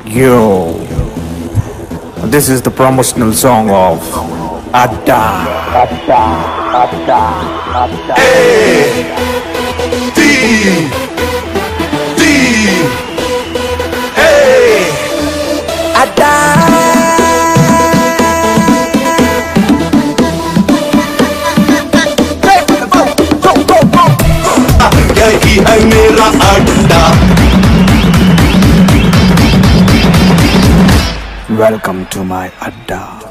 Yo, this is the promotional song of Adda. A D D A यही है मेरा अड्डा। Welcome to my Adda.